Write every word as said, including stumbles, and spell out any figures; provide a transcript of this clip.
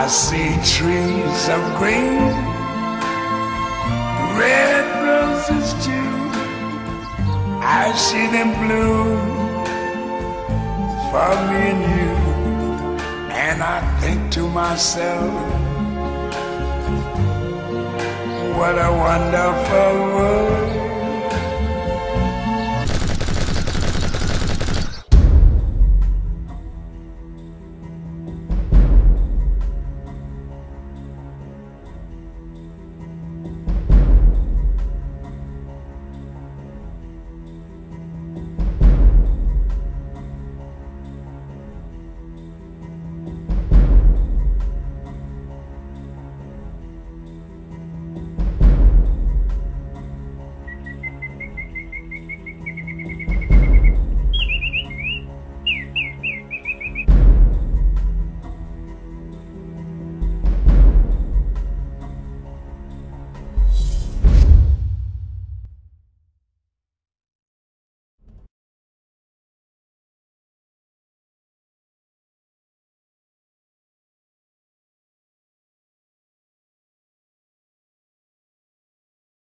see trees of green, red roses too. I see them bloom for me and you. And I think to myself, what a wonderful world.